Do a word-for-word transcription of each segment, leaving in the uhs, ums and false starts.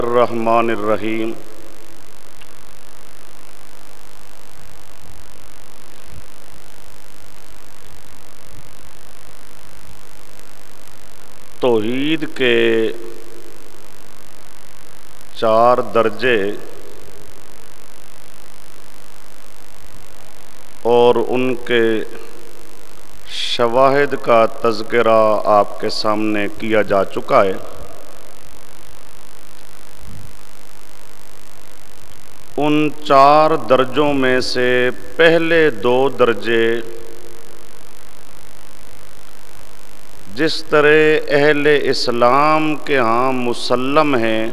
الرحمن الرحیم۔ توحید کے چار درجے اور ان کے شواہد کا تذکرہ آپ کے سامنے کیا جا چکا ہے۔ ان چار درجوں میں سے پہلے دو درجے جس طرح اہل اسلام کے ہاں مسلم ہیں،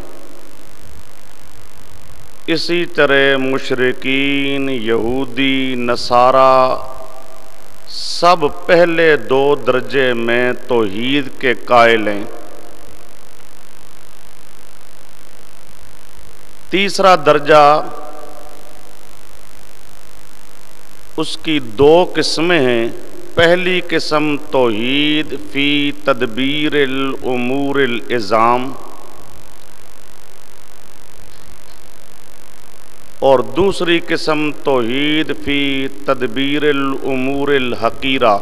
اسی طرح مشرکین، یہودی، نصارہ سب پہلے دو درجے میں توحید کے قائل ہیں۔ تیسرا درجہ اس کی دو قسمیں ہیں۔ پہلی قسم توحید فی تدبیر الامور العظام، اور دوسری قسم توحید فی تدبیر الامور الحقیرہ۔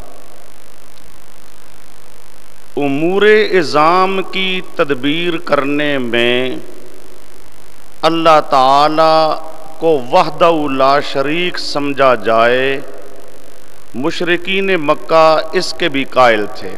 امور عظام کی تدبیر کرنے میں اللہ تعالی کو وحدہ لا شریک سمجھا جائے، مشرکین مکہ اس کے بھی قائل تھے۔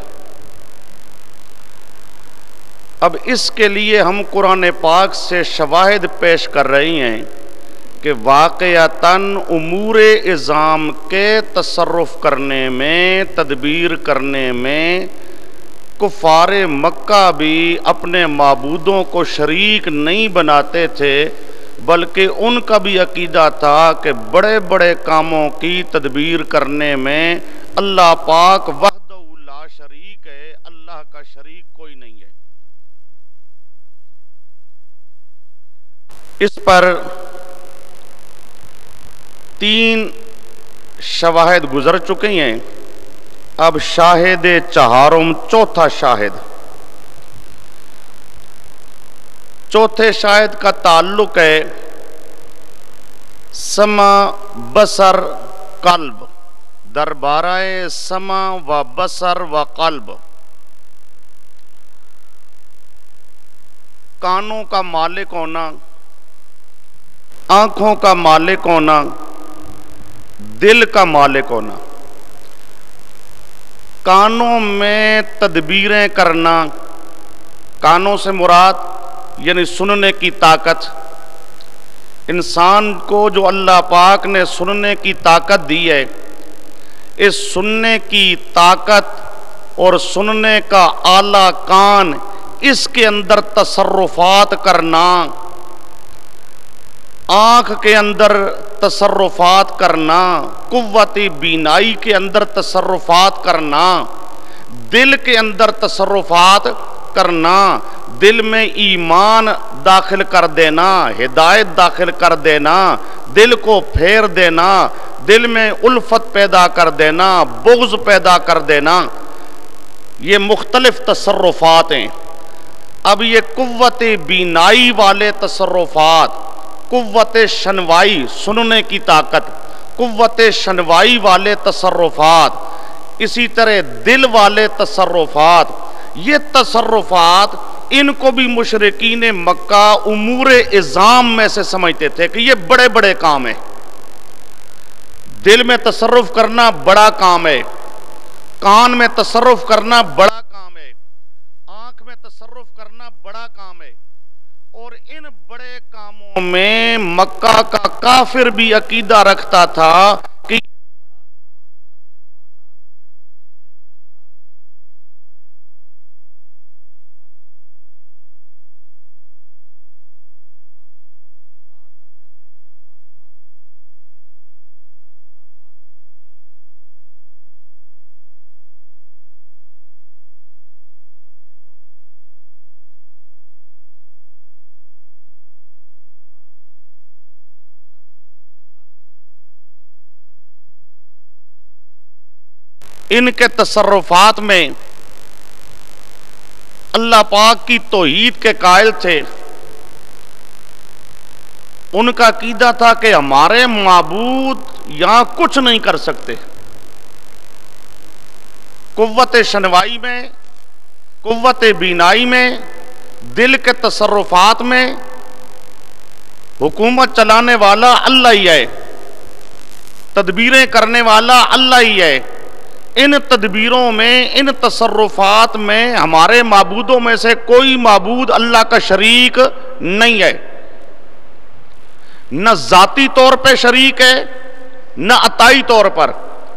اب اس کے لیے ہم قرآن پاک سے شواہد پیش کر رہے ہیں کہ واقعتاً امور عظام کے تصرف کرنے میں، تدبیر کرنے میں کفار مکہ بھی اپنے معبودوں کو شریک نہیں بناتے تھے، بلکہ ان کا بھی عقیدہ تھا کہ بڑے بڑے کاموں کی تدبیر کرنے میں اللہ پاک وحدہ لا شریک ہے، اللہ کا شریک کوئی نہیں ہے۔ اس پر تین شواہد گزر چکے ہیں، اب شاہد چہارم، چوتھا شاہد۔ چوتھے شاہد کا تعلق ہے سمع، بصر، قلب، دربارہ سمع و بصر و قلب۔ کانوں کا مالک ہونا، آنکھوں کا مالک ہونا، دل کا مالک ہونا۔ کانوں میں تدبیریں کرنا، کانوں سے مراد یعنی سننے کی طاقت۔ انسان کو جو اللہ پاک نے سننے کی طاقت دی ہے، اس سننے کی طاقت اور سننے کا اعلیٰ کان، اس کے اندر تصرفات کرنا، آنکھ کے اندر تصرفات کرنا، قوت بینائی کے اندر تصرفات کرنا، دل کے اندر تصرفات کرنا، دل میں ایمان داخل کر دینا، ہدایت داخل کر دینا، دل کو پھیر دینا، دل میں الفت پیدا کر دینا، بغض پیدا کر دینا، یہ مختلف تصرفات ہیں۔ اب یہ قوت بینائی والے تصرفات، قوت شنوائی، سننے کی طاقت، قوت شنوائی والے تصرفات، اسی طرح دل والے تصرفات، یہ تصرفات ان کو بھی مشرکین مکہ امور عظام میں سے سمجھتے تھے کہ یہ بڑے بڑے کام ہیں۔ دل میں تصرف کرنا بڑا کام ہے، کان میں تصرف کرنا بڑا کام ہے، آنکھ میں تصرف کرنا بڑا کام ہے، اور ان بڑے کاموں میں مکہ کا کافر بھی عقیدہ رکھتا تھا کہ ان کے تصرفات میں اللہ پاک کی توحید کے قائل تھے، ان کا عقیدہ تھا کہ ہمارے معبود یہاں کچھ نہیں کر سکتے. قوت شنوائی میں، قوت بینائی میں، دل کے تصرفات میں حکومت چلانے والا اللہ ہی ہے، تدبیریں کرنے والا اللہ ہی ہے. ان تدبیروں میں، ان تصرفات میں ہمارے معبودوں میں سے کوئی معبود اللہ کا شریک نہیں ہے. نہ ذاتی طور پہ شریک ہے، نہ عطائی طور پر.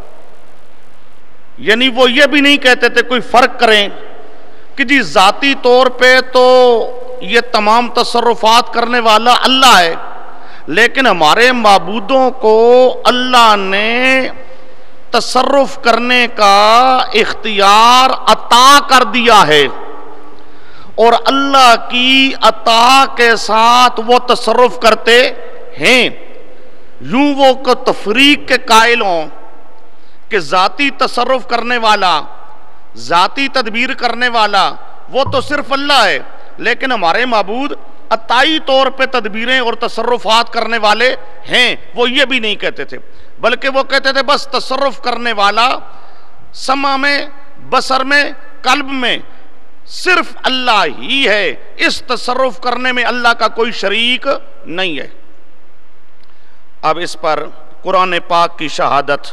یعنی وہ یہ بھی نہیں کہتے تھے کوئی فرق کریں کہ جی ذاتی طور پہ تو یہ تمام تصرفات کرنے والا اللہ ہے، لیکن ہمارے معبودوں کو اللہ نے تصرف کرنے کا اختیار عطا کر دیا ہے، اور اللہ کی عطا کے ساتھ وہ تصرف کرتے ہیں. یوں وہ کو تفریق کے قائل ہوں کہ ذاتی تصرف کرنے والا، ذاتی تدبیر کرنے والا وہ تو صرف اللہ ہے، لیکن ہمارے معبود عطائی طور پہ تدبیریں اور تصرفات کرنے والے ہیں. وہ یہ بھی نہیں کہتے تھے، بلکہ وہ کہتے تھے بس تصرف کرنے والا سمع میں، بصر میں، قلب میں صرف اللہ ہی ہے. اس تصرف کرنے میں اللہ کا کوئی شریک نہیں ہے. اب اس پر قرآن پاک کی شہادت،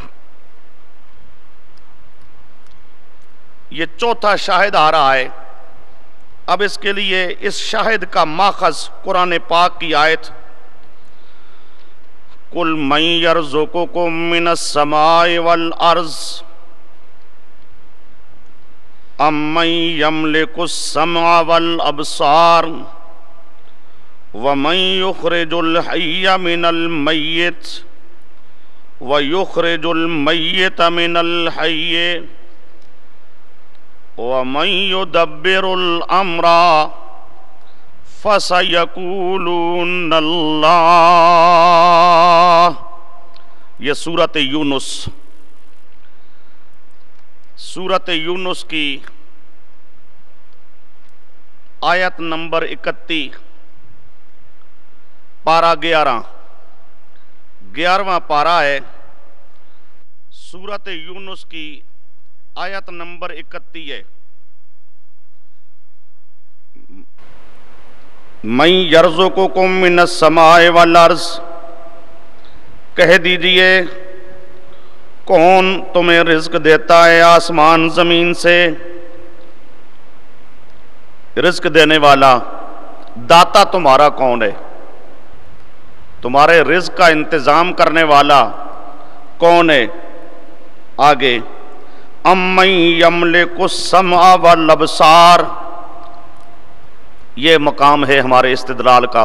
یہ چوتھا شاہد آ رہا ہے. اب اس کے لیے اس شاہد کا ماخذ قرآن پاک کی آیت قُلْ مَنْ يَرْزُقُكُم مِّنَ السَّمَاءِ وَالْأَرْضِ أَمَّن يَمْلِكُ السَّمْعَ وَالْأَبْصَارَ وَمَن يُخْرِجُ الْحَيَّ مِنَ الْمَيِّتِ وَيُخْرِجُ الْمَيِّتَ مِنَ الْحَيِّ وَمَن يُدَبِّرُ الْأَمْرَ فَسَيَقُولُونَ اللَّهُ. یہ سورۃ یونس، سورۃ یونس کی آیت نمبر اکتیس، پارہ گیارہ، گیارہواں پارہ ہے. سورۃ یونس کی آیت نمبر اکتیس ہے. مَن یرزقکم من السماء والارض، کہہ دیجئے کون تمہیں رزق دیتا ہے آسمان زمین سے. رزق دینے والا، داتا تمہارا کون ہے؟ تمہارے رزق کا انتظام کرنے والا کون ہے؟ آگے اَمَّن یَمْلِکُ السَّمْعَ وَالْأَبْصَارَ، یہ مقام ہے ہمارے استدلال کا.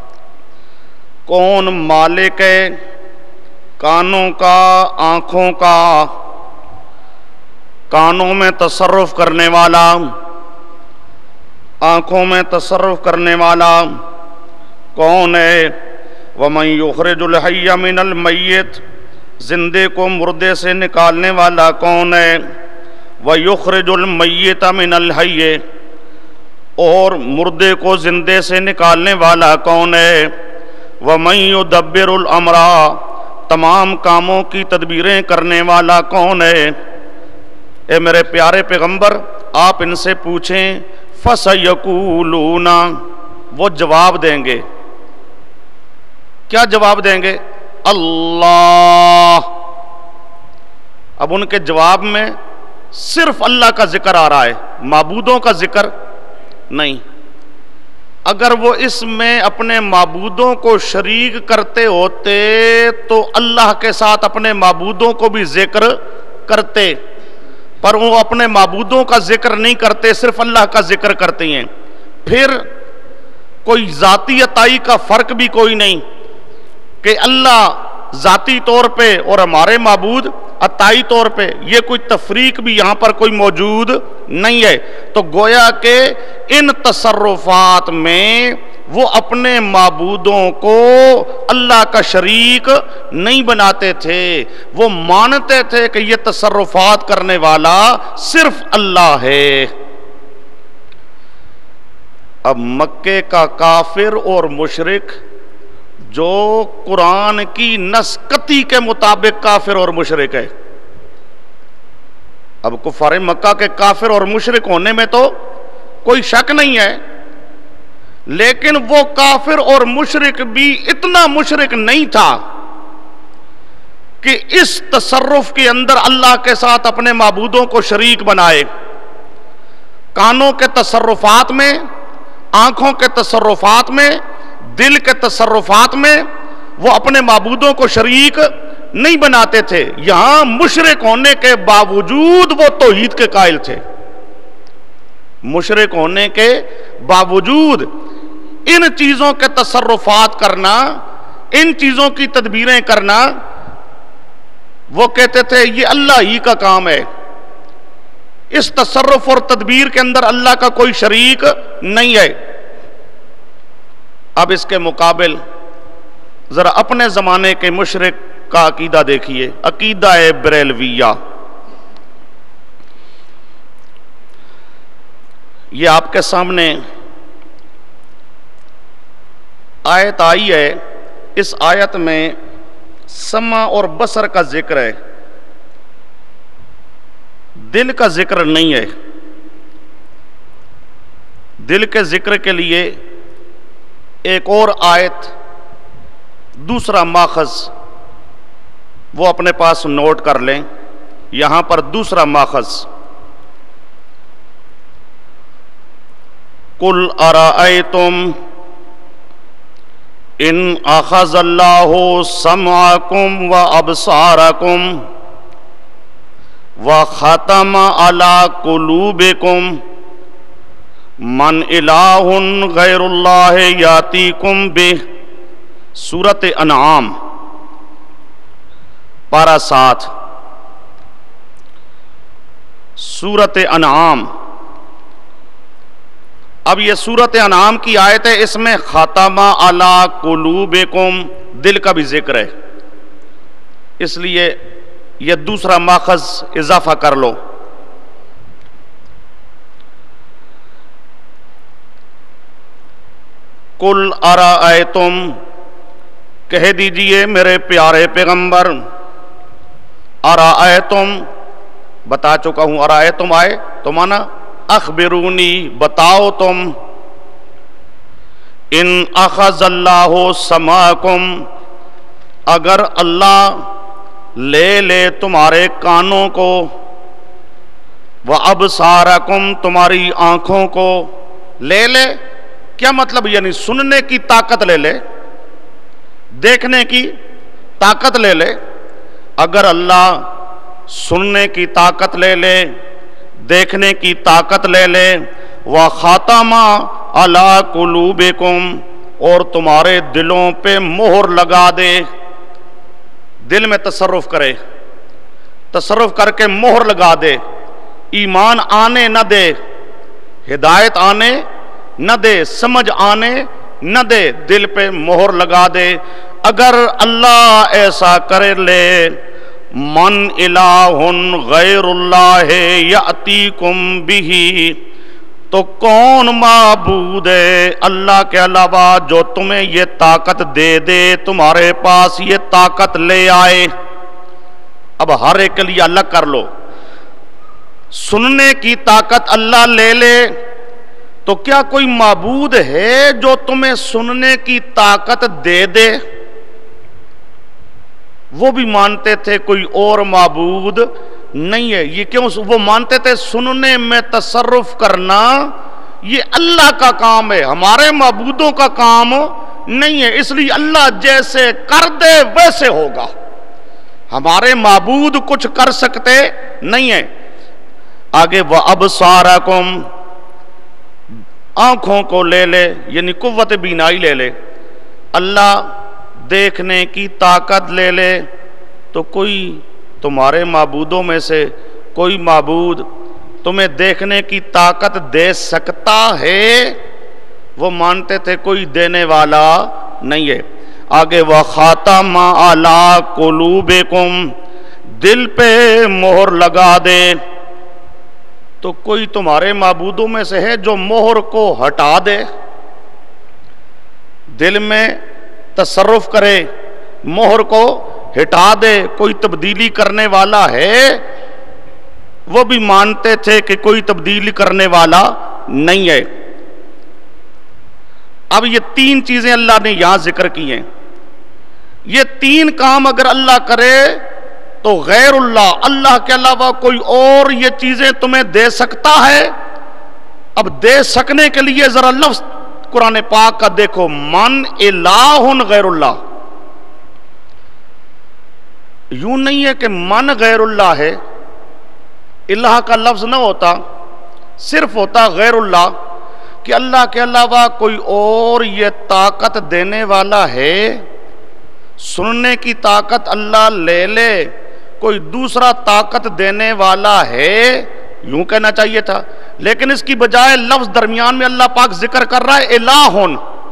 کون مالک ہے کانوں کا، آنکھوں کا، کانوں میں تصرف کرنے والا، آنکھوں میں تصرف کرنے والا کون ہے؟ وَمَن يُخْرِجُ الْحَيَّ مِنَ الْمَيِّتِ، زندے کو مردے سے نکالنے والا کون ہے؟ وَيُخْرِجُ الْمَيِّتَ مِنَ الْحَيِّ، اور مردے کو زندے سے نکالنے والا کون ہے؟ وَمَن يُدَبِّرُ الْأَمْرَ، تمام کاموں کی تدبیریں کرنے والا کون ہے؟ اے میرے پیارے پیغمبر، آپ ان سے پوچھیں فَسَيَقُولُونَ، وہ جواب دیں گے. کیا جواب دیں گے؟ اللہ. اب ان کے جواب میں صرف اللہ کا ذکر آ رہا ہے، معبودوں کا ذکر نہیں. اگر وہ اس میں اپنے معبودوں کو شریک کرتے ہوتے تو اللہ کے ساتھ اپنے معبودوں کو بھی ذکر کرتے، پر وہ اپنے معبودوں کا ذکر نہیں کرتے، صرف اللہ کا ذکر کرتے ہیں. پھر کوئی ذاتی عطائی کا فرق بھی کوئی نہیں کہ اللہ ذاتی طور پہ اور ہمارے معبود عطائی طور پہ، یہ کوئی تفریق بھی یہاں پر کوئی موجود نہیں ہے. تو گویا کہ ان تصرفات میں وہ اپنے معبودوں کو اللہ کا شریک نہیں بناتے تھے، وہ مانتے تھے کہ یہ تصرفات کرنے والا صرف اللہ ہے. اب مکے کا کافر اور مشرک جو قرآن کی نسقطی کے مطابق کافر اور مشرک ہے. اب کفار مکہ کے کافر اور مشرک ہونے میں تو کوئی شک نہیں ہے، لیکن وہ کافر اور مشرک بھی اتنا مشرک نہیں تھا کہ اس تصرف کے اندر اللہ کے ساتھ اپنے معبودوں کو شریک بنائے. کانوں کے تصرفات میں، آنکھوں کے تصرفات میں، دل کے تصرفات میں وہ اپنے معبودوں کو شریک نہیں بناتے تھے. یہاں مشرک ہونے کے باوجود وہ توحید کے قائل تھے. مشرک ہونے کے باوجود ان چیزوں کے تصرفات کرنا، ان چیزوں کی تدبیریں کرنا، وہ کہتے تھے یہ اللہ ہی کا کام ہے، اس تصرف اور تدبیر کے اندر اللہ کا کوئی شریک نہیں ہے. اب اس کے مقابل ذرا اپنے زمانے کے مشرک کا عقیدہ دیکھیے، عقیدہ بریلویہ. یہ آپ کے سامنے آیت آئی ہے. اس آیت میں سمع اور بصر کا ذکر ہے، دل کا ذکر نہیں ہے. دل کے ذکر کے لیے ایک اور آیت، دوسرا ماخذ وہ اپنے پاس نوٹ کر لیں. یہاں پر دوسرا ماخذ، قُلْ أَرَأَيْتُمْ ان اخذ اللہ سمعکم و ابصارکم و ختم علی قلوبکم من الہ غیر اللہ یاتیکم بہ. سورۃ انعام پارہ سات. سورۃ انعام. اب یہ سورۃ انعام کی آیت ہے، اس میں ختم علی قلوبکم دل کا بھی ذکر ہے، اس لیے یہ دوسرا ماخذ اضافہ کر لو. قل ارائیتم، کہہ دیجئے میرے پیارے پیغمبر، ارائیتم بتا چکا ہوں، ارائیتم آئے تو مانا اخبرونی بتاؤ تم، ان اخذ اللہ سمعکم اگر اللہ لے لے تمہارے کانوں کو، وابصارکم تمہاری آنکھوں کو. لے لے کیا مطلب؟ یعنی سننے کی طاقت لے لے، دیکھنے کی طاقت لے لے. اگر اللہ سننے کی طاقت لے لے، دیکھنے کی طاقت لے لے، وَخَاتَمَ عَلَىٰ قُلُوبِكُمْ اور تمہارے دلوں پہ مہر لگا دے. دل میں تصرف کرے، تصرف کر کے مہر لگا دے، ایمان آنے نہ دے، ہدایت آنے نہ دے، سمجھ آنے نہ دے، دل پہ مہر لگا دے. اگر اللہ ایسا کر لے، من الہ غیر اللہ یاتیکم بہ، تو کون معبود ہے اللہ کے علاوہ جو تمہیں یہ طاقت دے دے، تمہارے پاس یہ طاقت لے آئے. اب ہر ایک کے لیے الگ کر لو. سننے کی طاقت اللہ لے لے تو کیا کوئی معبود ہے جو تمہیں سننے کی طاقت دے دے؟ وہ بھی مانتے تھے کوئی اور معبود نہیں ہے. یہ کیوں؟ وہ مانتے تھے سننے میں تصرف کرنا یہ اللہ کا کام ہے، ہمارے معبودوں کا کام نہیں ہے، اس لیے اللہ جیسے کر دے ویسے ہوگا، ہمارے معبود کچھ کر سکتے نہیں ہیں. آگے وَأَبْصَارَكُمْ آنکھوں کو لے لے، یعنی قوت بینائی لے لے. اللہ دیکھنے کی طاقت لے لے تو کوئی تمہارے معبودوں میں سے کوئی معبود تمہیں دیکھنے کی طاقت دے سکتا ہے؟ وہ مانتے تھے کوئی دینے والا نہیں ہے. آگے وَخَاتَمَ عَلَىٰ قُلُوبِكُمْ دل پہ مہر لگا دے. تو کوئی تمہارے معبودوں میں سے ہے جو مہر کو ہٹا دے؟ دل میں تصرف کرے، مہر کو ہٹا دے، کوئی تبدیلی کرنے والا ہے؟ وہ بھی مانتے تھے کہ کوئی تبدیلی کرنے والا نہیں ہے۔ اب یہ تین چیزیں اللہ نے یہاں ذکر کی ہیں۔ یہ تین کام اگر اللہ کرے تو غیر اللہ، اللہ کے علاوہ کوئی اور یہ چیزیں تمہیں دے سکتا ہے؟ اب دے سکنے کے لیے ذرا لفظ قرآن پاک کا دیکھو، من الہ غیر اللہ۔ یوں نہیں ہے کہ من غیر اللہ ہے، الہ کا لفظ نہ ہوتا، صرف ہوتا غیر اللہ، کہ اللہ کے علاوہ کوئی اور یہ طاقت دینے والا ہے؟ سننے کی طاقت اللہ لے لے، کوئی دوسرا طاقت دینے والا ہے؟ یوں کہنا چاہیے تھا، لیکن اس کی بجائے لفظ درمیان میں اللہ پاک ذکر کر رہا ہے الہن۔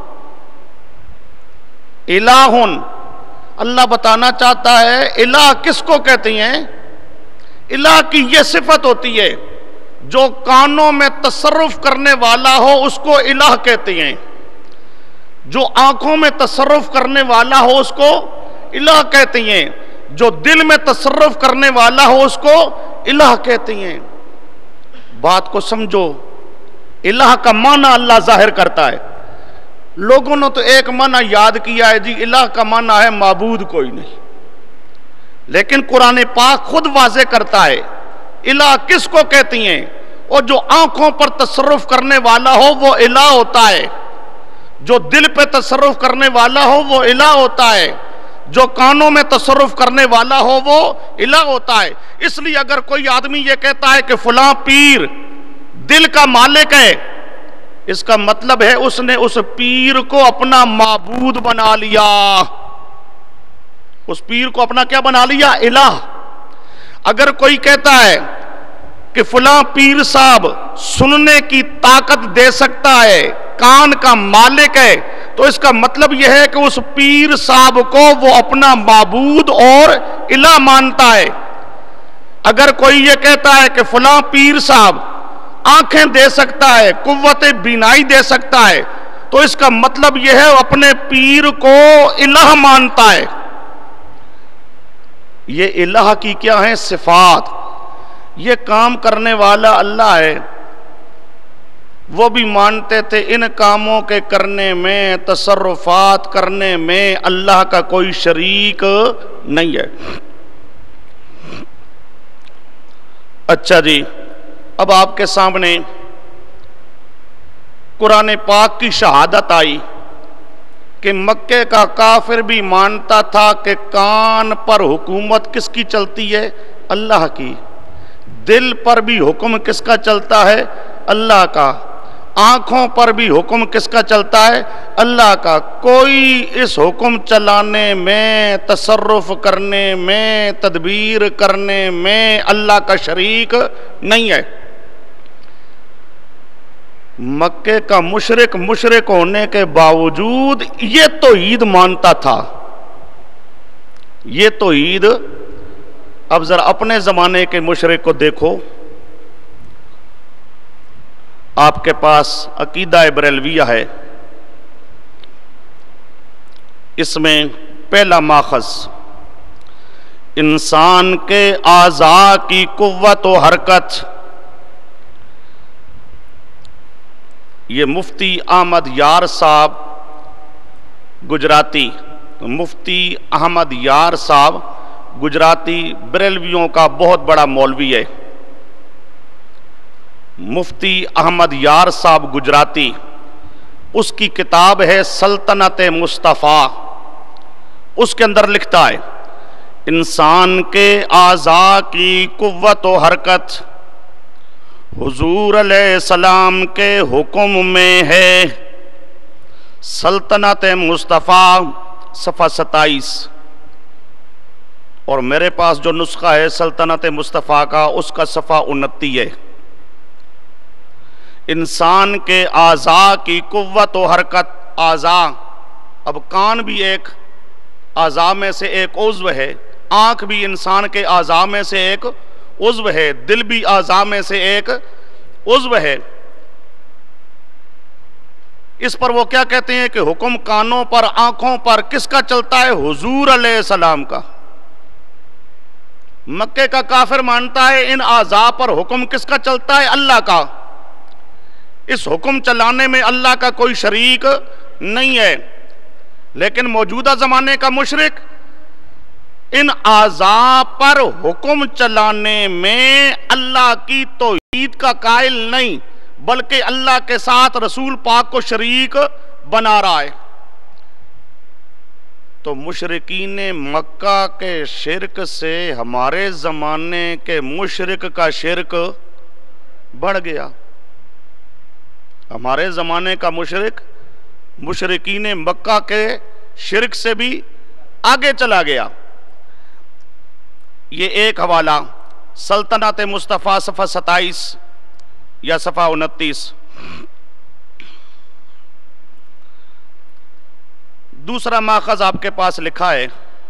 الہن، اللہ بتانا چاہتا ہے الہ کس کو کہتے ہیں؟ الہ کی یہ صفت ہوتی ہے، جو کانوں میں تصرف کرنے والا ہو اس کو الہ کہتے ہیں، جو آنکھوں میں تصرف کرنے والا ہو اس کو الہ کہتے ہیں، جو دل میں تصرف کرنے والا ہو اس کو الہ کہتے ہیں۔ بات کو سمجھو، الہ کا معنی اللہ ظاہر کرتا ہے۔ لوگوں نے تو ایک معنی یاد کیا ہے، جی الہ کا معنی ہے معبود کوئی نہیں، لیکن قرآن پاک خود واضح کرتا ہے الہ کس کو کہتی ہیں، اور جو آنکھوں پر تصرف کرنے والا ہو وہ الہ ہوتا ہے، جو دل پہ تصرف کرنے والا ہو وہ الہ ہوتا ہے، جو کانوں میں تصرف کرنے والا ہو وہ الہ ہوتا ہے۔ اس لیے اگر کوئی آدمی یہ کہتا ہے کہ فلاں پیر دل کا مالک ہے، اس کا مطلب ہے اس نے اس پیر کو اپنا معبود بنا لیا، اس پیر کو اپنا کیا بنا لیا؟ الہ۔ اگر کوئی کہتا ہے کہ فلاں پیر صاحب سننے کی طاقت دے سکتا ہے، کان کا مالک ہے، تو اس کا مطلب یہ ہے کہ اس پیر صاحب کو وہ اپنا معبود اور الہ مانتا ہے۔ اگر کوئی یہ کہتا ہے کہ فلاں پیر صاحب آنکھیں دے سکتا ہے، قوت بینائی دے سکتا ہے، تو اس کا مطلب یہ ہے اپنے پیر کو الہ مانتا ہے۔ یہ الہ کی کیا ہے؟ صفات۔ یہ کام کرنے والا اللہ ہے، وہ بھی مانتے تھے ان کاموں کے کرنے میں، تصرفات کرنے میں اللہ کا کوئی شریک نہیں ہے۔ اچھا جی، اب آپ کے سامنے قرآن پاک کی شہادت آئی کہ مکے کا کافر بھی مانتا تھا کہ کان پر حکومت کس کی چلتی ہے؟ اللہ کی۔ دل پر بھی حکم کس کا چلتا ہے؟ اللہ کا۔ آنکھوں پر بھی حکم کس کا چلتا ہے؟ اللہ کا۔ کوئی اس حکم چلانے میں، تصرف کرنے میں، تدبیر کرنے میں اللہ کا شریک نہیں ہے۔ مکے کا مشرک مشرک ہونے کے باوجود یہ توحید مانتا تھا، یہ توحید۔ اب ذرا اپنے زمانے کے مشرک کو دیکھو، آپ کے پاس عقیدہ بریلویہ ہے، اس میں پہلا ماخذ انسان کے اعضاء کی قوت و حرکت، یہ مفتی احمد یار صاحب گجراتی، مفتی احمد یار صاحب گجراتی بریلویوں کا بہت بڑا مولوی ہے۔ مفتی احمد یار صاحب گجراتی، اس کی کتاب ہے سلطنت مصطفیٰ، اس کے اندر لکھتا ہے انسان کے اعضاء کی قوت و حرکت حضور علیہ السلام کے حکم میں ہے۔ سلطنت مصطفیٰ صفحہ ستائیس، اور میرے پاس جو نسخہ ہے سلطنت مصطفیٰ کا، اس کا صفحہ انتی ہے۔ انسان کے اعضاء کی قوت و حرکت، اعضاء، اب کان بھی ایک اعضاء میں سے ایک عضو ہے، آنکھ بھی انسان کے اعضاء میں سے ایک عضو ہے، دل بھی اعضاء میں سے ایک عضو ہے۔ اس پر وہ کیا کہتے ہیں کہ حکم کانوں پر آنکھوں پر کس کا چلتا ہے؟ حضور علیہ السلام کا۔ مکے کا کافر مانتا ہے ان اعضاء پر حکم کس کا چلتا ہے؟ اللہ کا۔ اس حکم چلانے میں اللہ کا کوئی شریک نہیں ہے، لیکن موجودہ زمانے کا مشرک ان اعضاء پر حکم چلانے میں اللہ کی توحید کا قائل نہیں، بلکہ اللہ کے ساتھ رسول پاک کو شریک بنا رہا ہے۔ تو مشرکین مکہ کے شرک سے ہمارے زمانے کے مشرک کا شرک بڑھ گیا۔ ہمارے زمانے کا مشرک مشرکین مکہ کے شرک سے بھی آگے چلا گیا۔ یہ ایک حوالہ سلطنت مصطفیٰ صفحہ ستائیس یا صفحہ انتیس۔ دوسرا ماخذ آپ کے پاس لکھا ہے،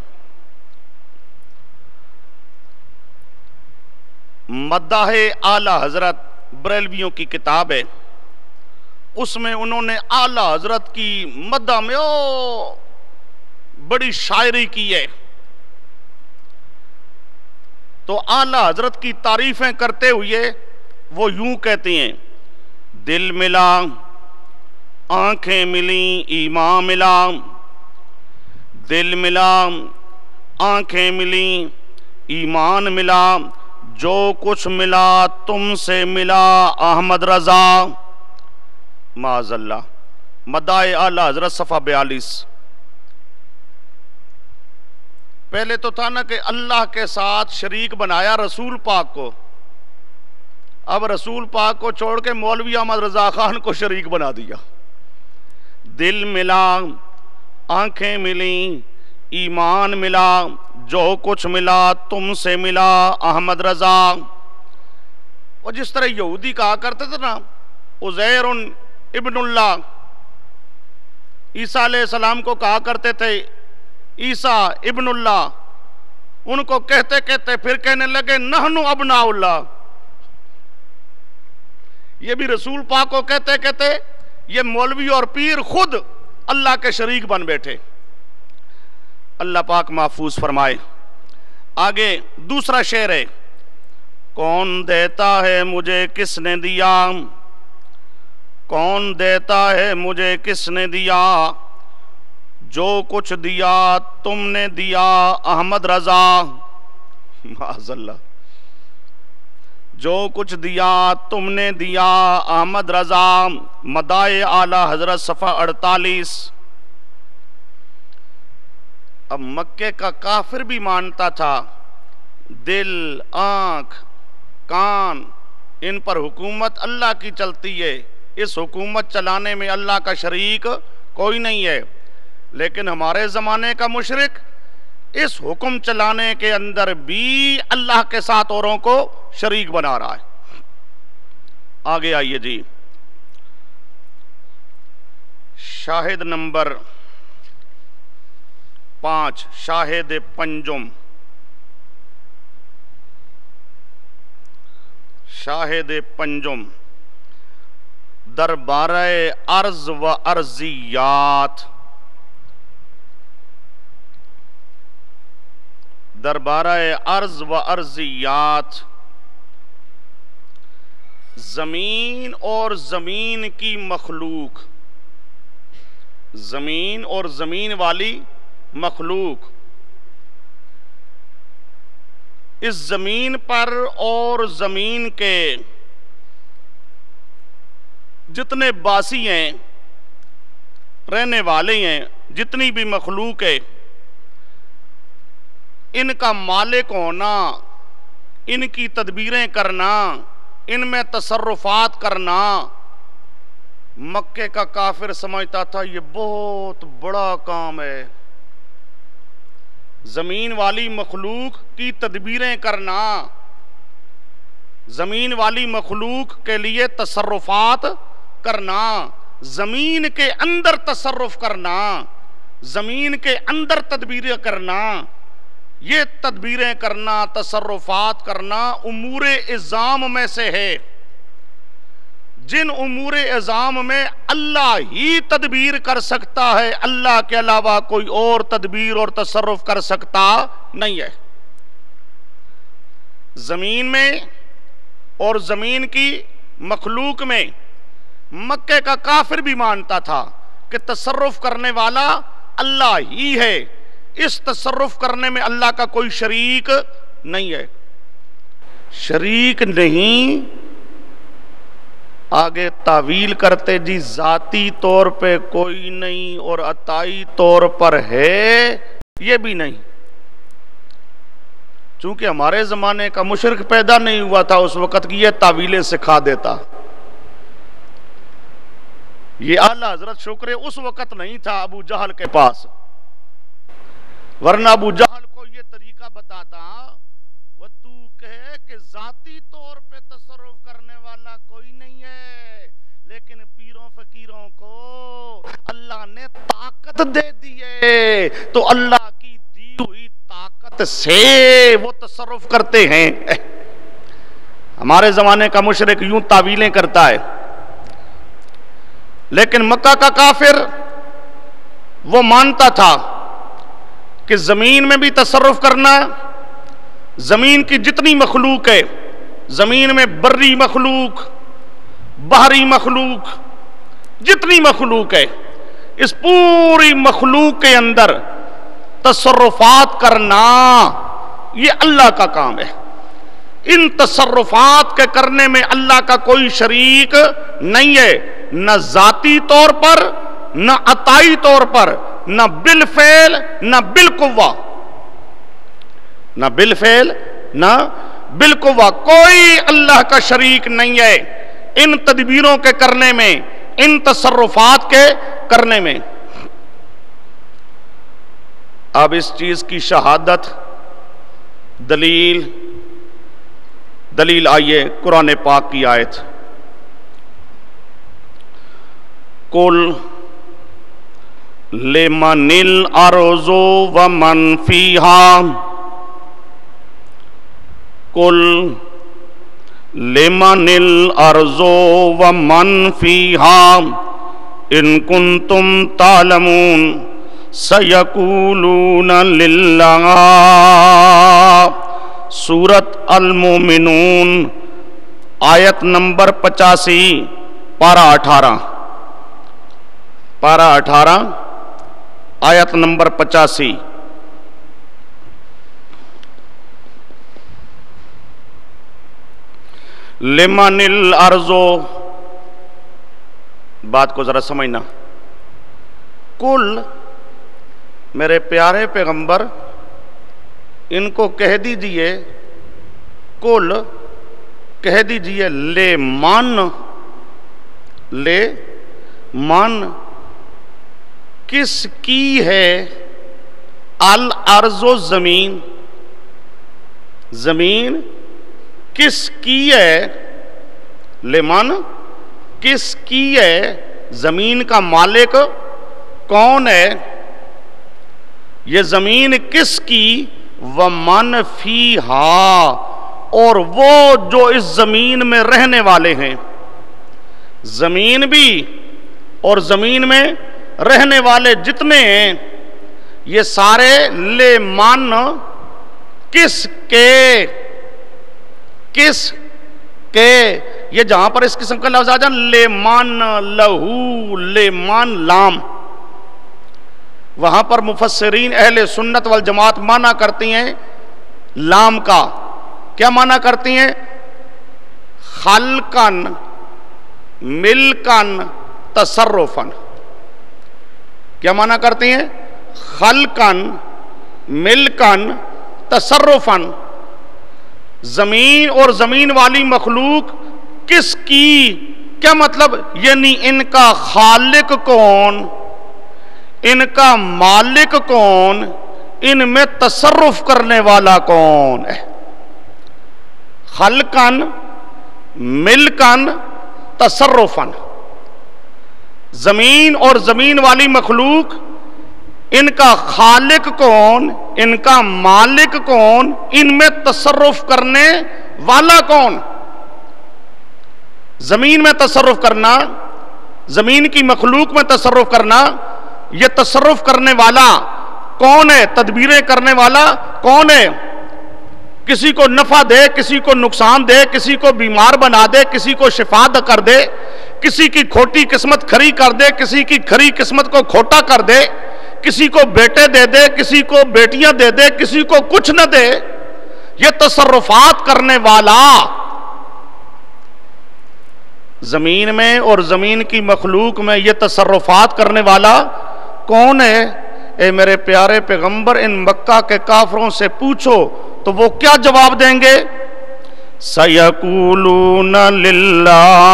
مداح اعلی حضرت بریلویوں کی کتاب ہے، اس میں انہوں نے اعلی حضرت کی مدح میں او بڑی شاعری کی ہے۔ تو اعلی حضرت کی تعریفیں کرتے ہوئے وہ یوں کہتے ہیں، دل ملا آنکھیں ملیں ایمان ملا، دل ملا آنکھیں ملیں ایمان ملا، جو کچھ ملا تم سے ملا احمد رضا۔ معاذ اللہ۔ مداح اعلی حضرت صفحہ بیالیس۔ پہلے تو تھا نا کہ اللہ کے ساتھ شریک بنایا رسول پاک کو، اب رسول پاک کو چھوڑ کے مولوی احمد رضا خان کو شریک بنا دیا۔ دل ملا آنکھیں ملیں ایمان ملا، جو کچھ ملا تم سے ملا احمد رضا۔ اور جس طرح یہودی کہا کرتے تھے نا عزیر ابن اللہ، عیسیٰ علیہ السلام کو کہا کرتے تھے عیسیٰ ابن اللہ، ان کو کہتے کہتے پھر کہنے لگے نحن ابناء اللہ۔ یہ بھی رسول پاک کو کہتے کہتے یہ مولوی اور پیر خود اللہ کے شریک بن بیٹھے۔ اللہ پاک محفوظ فرمائے۔ آگے دوسرا شعر ہے، کون دیتا ہے مجھے کس نے دیا، کون دیتا ہے مجھے کس نے دیا، جو کچھ دیا تم نے دیا احمد رضا۔ معاذ اللہ۔ جو کچھ دیا تم نے دیا احمد رضا۔ مداح اعلی حضرت صفحہ اڑتالیس۔ اب مکے کا کافر بھی مانتا تھا دل آنکھ کان ان پر حکومت اللہ کی چلتی ہے، اس حکومت چلانے میں اللہ کا شریک کوئی نہیں ہے، لیکن ہمارے زمانے کا مشرک اس حکم چلانے کے اندر بھی اللہ کے ساتھ اوروں کو شریک بنا رہا ہے۔ آگے آئیے جی، شاہد نمبر پانچ، شاہد پنجم۔ شاہد پنجم، دربارہ عرض و عرضیات، دربارہ عرض و عرضیات، زمین اور زمین کی مخلوق، زمین اور زمین والی مخلوق، اس زمین پر اور زمین کے جتنے باسی ہیں رہنے والے ہیں، جتنی بھی مخلوق ہے، ان کا مالک ہونا، ان کی تدبیریں کرنا، ان میں تصرفات کرنا، مکے کا کافر سمجھتا تھا یہ بہت بڑا کام ہے۔ زمین والی مخلوق کی تدبیریں کرنا، زمین والی مخلوق کے لیے تصرفات کرنا، زمین کے اندر تصرف کرنا، زمین کے اندر تدبیریں کرنا، یہ تدبیریں کرنا، تصرفات کرنا امور اعظام میں سے ہے۔ جن امور عظام میں اللہ ہی تدبیر کر سکتا ہے، اللہ کے علاوہ کوئی اور تدبیر اور تصرف کر سکتا نہیں ہے۔ زمین میں اور زمین کی مخلوق میں مکے کا کافر بھی مانتا تھا کہ تصرف کرنے والا اللہ ہی ہے، اس تصرف کرنے میں اللہ کا کوئی شریک نہیں ہے۔ شریک نہیں، آگے تعویل کرتے جی ذاتی طور پہ کوئی نہیں اور عطائی طور پر ہے، یہ بھی نہیں۔ چونکہ ہمارے زمانے کا مشرک پیدا نہیں ہوا تھا اس وقت کی یہ تعویلیں سکھا دیتا۔ یہ اعلیٰ حضرت شکر اس وقت نہیں تھا ابو جہل کے پاس، ورنہ ابو جہل کو یہ طریقہ بتاتا وہ تو کہے کہ ذاتی طور پہ تصرف کرنے والا کوئی نہیں ہے، لیکن پیروں فقیروں کو اللہ نے طاقت دے دی ہے، تو اللہ کی دی ہوئی طاقت سے وہ تصرف کرتے ہیں۔ ہمارے زمانے کا مشرک یوں تعویلیں کرتا ہے، لیکن مکہ کا کافر وہ مانتا تھا کہ زمین میں بھی تصرف کرنا، زمین کی جتنی مخلوق ہے، زمین میں بری مخلوق، بحری مخلوق، جتنی مخلوق ہے، اس پوری مخلوق کے اندر تصرفات کرنا یہ اللہ کا کام ہے۔ ان تصرفات کے کرنے میں اللہ کا کوئی شریک نہیں ہے، نہ ذاتی طور پر، نہ عطائی طور پر، نہ بالفعل نہ بالقوہ، نہ بالفعل نہ بالقوہ، کوئی اللہ کا شریک نہیں ہے ان تدبیروں کے کرنے میں، ان تصرفات کے کرنے میں۔ اب اس چیز کی شہادت دلیل دلیل آئیے قرآن پاک کی آیت، قل لمن الارض ومن فیہا، قل لمن الارض ومن فیہا ان کنتم تعلمون سیقولون للہ۔ سورت المومنون آیت نمبر پچاسی، پارہ اٹھارہ، پارہ اٹھارہ آیت نمبر پچاسی۔ لمن الارض، بات کو ذرا سمجھنا، کل میرے پیارے پیغمبر ان کو کہہ دیجئے، کل کہہ دیجئے لے مان، لے مان کس کی ہے، الارض زمین، زمین کس کی ہے، لمن کس کی ہے، زمین کا مالک کون ہے، یہ زمین کس کی، ومن فیہا، اور وہ جو اس زمین میں رہنے والے ہیں، زمین بھی اور زمین میں رہنے والے جتنے ہیں، یہ سارے لے مان کس کے، کس کے، یہ جہاں پر اس قسم کا لفظ آ جائے لے مان لہو، لے مان لام، وہاں پر مفسرین اہل سنت والجماعت مانا کرتی ہیں لام کا، کیا مانا کرتی ہیں، خلقن ملکن تصرفن، کیا مانا کرتی ہیں، خلقن ملکن تصرفن، زمین اور زمین والی مخلوق کس کی، کیا مطلب، یعنی ان کا خالق کون، ان کا مالک کون، ان میں تصرف کرنے والا کون ہے، خلقن ملکن تصرفن، زمین اور زمین والی مخلوق ان کا خالق کون، ان کا مالک کون، ان میں تصرف کرنے والا کون۔ زمین میں تصرف کرنا، زمین کی مخلوق میں تصرف کرنا، یہ تصرف کرنے والا کون ہے؟ تدبیریں کرنے والا کون ہے؟ کسی کو نفع دے، کسی کو نقصان دے، کسی کو بیمار بنا دے، کسی کو شفا کر دے، کسی کی کھوٹی قسمت کھری کر دے، کسی کی کھری قسمت کو کھوٹا کر دے، کسی کو بیٹے دے دے، کسی کو بیٹیاں دے دے، کسی کو کچھ نہ دے، یہ تصرفات کرنے والا زمین میں اور زمین کی مخلوق میں یہ تصرفات کرنے والا کون ہے؟ اے میرے پیارے پیغمبر، ان مکہ کے کافروں سے پوچھو تو وہ کیا جواب دیں گے؟ سَيَقُولُونَ لِلَّهِ،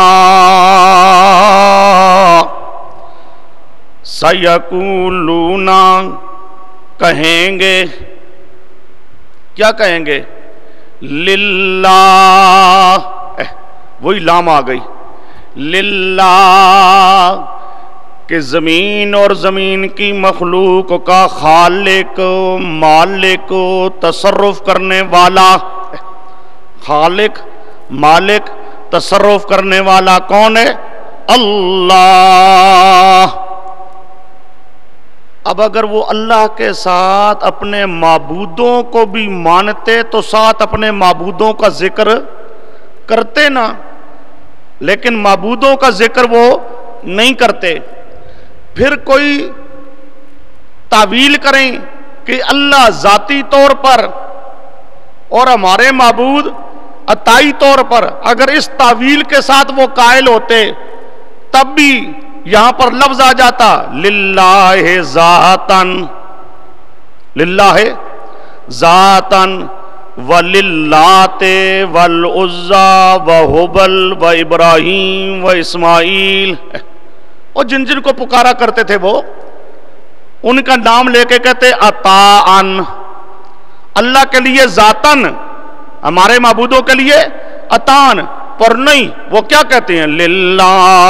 سَيَقُولُونَ کہیں گے، کیا کہیں گے؟ لِلَّهِ، وہی لام آ گئی، لِلَّهِ، کہ زمین اور زمین کی مخلوق کا خالق، مالک، تصرف کرنے والا، خالق، مالک، تصرف کرنے والا کون ہے؟ اللہ۔ اب اگر وہ اللہ کے ساتھ اپنے معبودوں کو بھی مانتے تو ساتھ اپنے معبودوں کا ذکر کرتے نا، لیکن معبودوں کا ذکر وہ نہیں کرتے۔ پھر کوئی تعویل کریں کہ اللہ ذاتی طور پر اور ہمارے معبود عطائی طور پر، اگر اس تعویل کے ساتھ وہ قائل ہوتے تب بھی یہاں پر لفظ آ جاتا للہ ذاتن، للہ ذاتن وللات والعزى وہبل وابراہیم واسماعیل، اور جن جن کو پکارا کرتے تھے وہ ان کا نام لے کے کہتے عطاءن، اللہ کے لیے ذاتن، ہمارے معبودوں کے لیے عطان، پر نہیں، وہ کیا کہتے ہیں؟ للہ،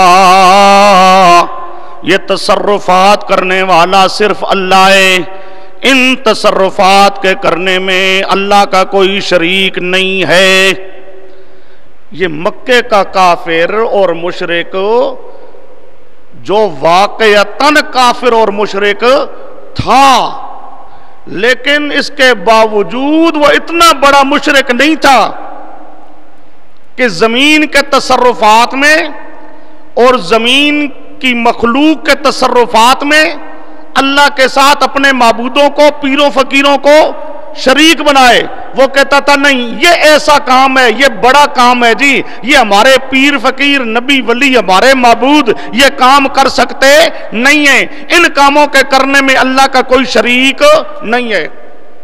یہ تصرفات کرنے والا صرف اللہ ہے، ان تصرفات کے کرنے میں اللہ کا کوئی شریک نہیں ہے۔ یہ مکے کا کافر اور مشرک جو واقعتاً کافر اور مشرک تھا، لیکن اس کے باوجود وہ اتنا بڑا مشرک نہیں تھا کہ زمین کے تصرفات میں اور زمین کی مخلوق کے تصرفات میں اللہ کے ساتھ اپنے معبودوں کو، پیروں فقیروں کو شریک بنائے۔ وہ کہتا تھا نہیں، یہ ایسا کام ہے، یہ بڑا کام ہے جی، یہ ہمارے پیر فقیر نبی ولی ہمارے معبود یہ کام کر سکتے نہیں ہیں، ان کاموں کے کرنے میں اللہ کا کوئی شریک نہیں ہے۔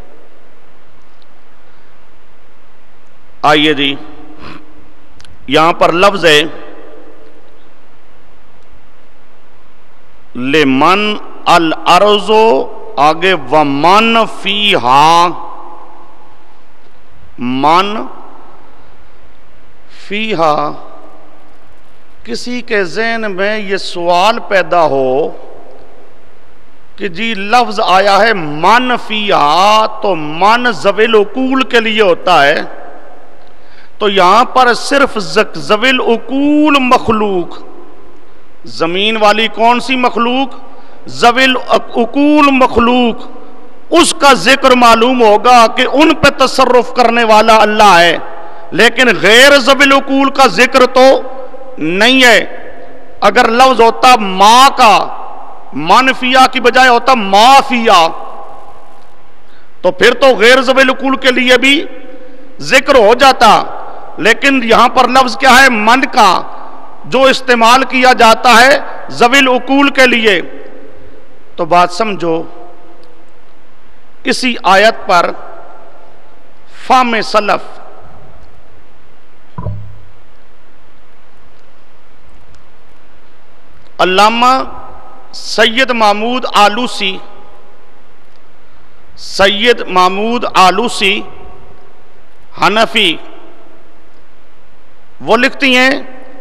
آئیے جی، یہاں پر لفظ ہے لمن الارض، آگے ومن فیہا، من فیہا، کسی کے ذہن میں یہ سوال پیدا ہو کہ جی لفظ آیا ہے من فیہا، تو من ذوی العقول کے لیے ہوتا ہے، تو یہاں پر صرف ذوی العقول مخلوق، زمین والی کون سی مخلوق؟ ذوی العقول مخلوق، اس کا ذکر معلوم ہوگا کہ ان پہ تصرف کرنے والا اللہ ہے، لیکن غیر ذوی العقول کا ذکر تو نہیں ہے۔ اگر لفظ ہوتا ما کا، منفیہ کی بجائے ہوتا مافیہ، تو پھر تو غیر ذوی العقول کے لیے بھی ذکر ہو جاتا، لیکن یہاں پر لفظ کیا ہے؟ من کا، جو استعمال کیا جاتا ہے ذوی العقول کے لیے۔ تو بات سمجھو، اسی آیت پر فہم سلف علامہ سید محمود آلوسی، سید محمود آلوسی حنفی، وہ لکھتی ہیں،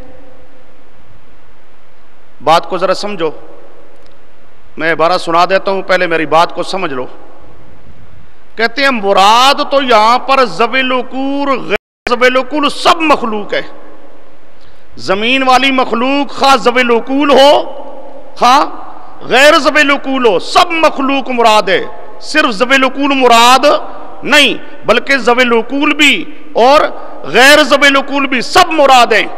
بات کو ذرا سمجھو، میں عبارہ سنا دیتا ہوں، پہلے میری بات کو سمجھ لو۔ کہتے ہیں مراد تو یہاں پر ذوی العقول غیر ذوی العقول سب مخلوق ہے، زمین والی مخلوق خواہ ذوی العقول ہو خواہ غیر ذوی العقول ہو، سب مخلوق مراد ہے، صرف ذوی العقول مراد نہیں بلکہ ذوی العقول بھی اور غیر ذوی العقول بھی سب مراد ہیں۔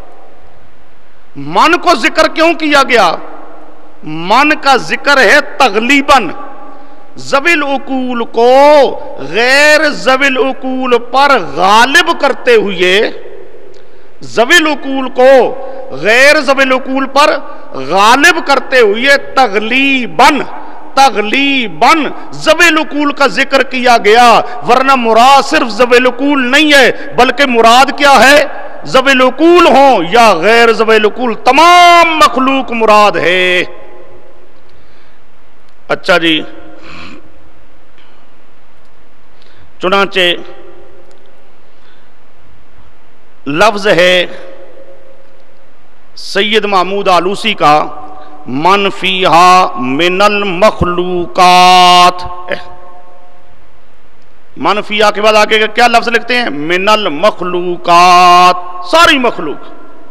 من کو ذکر کیوں کیا گیا؟ من کا ذکر ہے تغلیباً، ذوی العقول کو غیر ذوی العقول پر غالب کرتے ہوئے، ذوی العقول کو غیر ذوی العقول پر غالب کرتے ہوئے تغلیباً تغلیباً ذوی العقول کا ذکر کیا گیا، ورنہ مراد صرف ذوی العقول نہیں ہے بلکہ مراد کیا ہے؟ ذوی العقول ہوں یا غیر ذوی العقول، تمام مخلوق مراد ہے۔ اچھا جی، چنانچہ لفظ ہے سید محمود آلوسی کا من فیہا من المخلوقات، من فیہا کے بعد آگے کیا لفظ لکھتے ہیں؟ من المخلوقات، ساری مخلوق،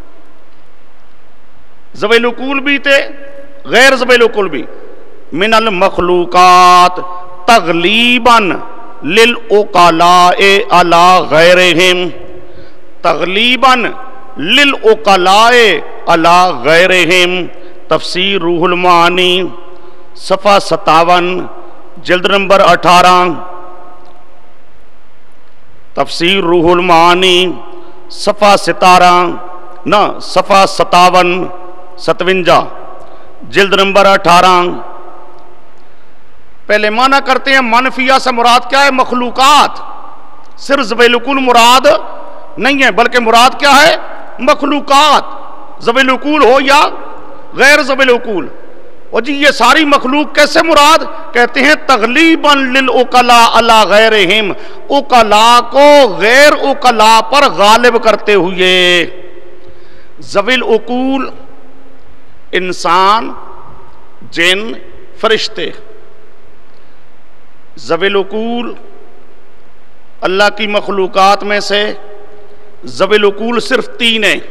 ذوی العقول بھی تھے غیر ذوی العقول بھی، من المخلوقات تغلیباً للعقلاء علی غیرہم، تغلیباً للعقلاء علی غیرہم، تفسیر روح المعانی صفحہ ستاون جلد نمبر اٹھارہ، تفسیر روح المعانی صفحہ ستارہ نہ صفحہ ستاون ستونجا جلد نمبر اٹھارہ۔ پہلے معنی کرتے ہیں منفیہ سے مراد کیا ہے؟ مخلوقات، صرف ذوی العقول مراد نہیں ہے بلکہ مراد کیا ہے؟ مخلوقات، ذوی العقول ہو یا غیر ذوی العقول۔ اور جی یہ ساری مخلوق کیسے مراد؟ کہتے ہیں تغلیباً للعقلاء علی غیرہم، عقلاء کو غیر عقلاء پر غالب کرتے ہوئے۔ ذوی العقول انسان، جن، فرشتے، ذوی العقول اللہ کی مخلوقات میں سے ذوی العقول صرف تین ہیں،